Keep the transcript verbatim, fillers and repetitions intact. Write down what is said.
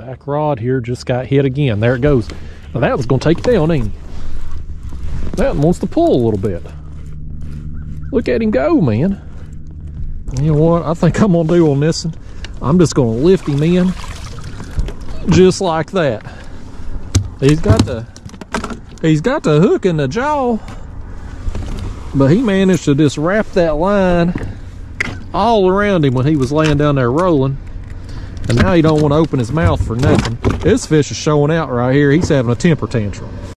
Back rod here just got hit again. There it goes. Now that was going to take it down, ain't he? That one wants to pull a little bit. Look at him go, man. You know what? I think I'm going to do on this one, I'm just going to lift him in just like that. He's got the he's got the hook in the jaw, but he managed to just wrap that line all around him when he was laying down there rolling. And now he don't want to open his mouth for nothing. This fish is showing out right here. He's having a temper tantrum.